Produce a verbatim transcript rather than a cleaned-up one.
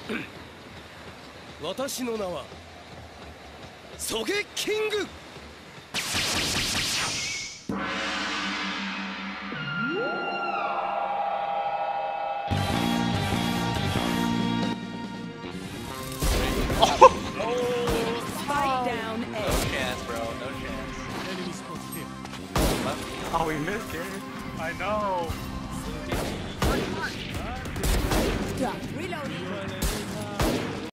私の名はソゲキング。 Oh, we missed it. I know. Reloading.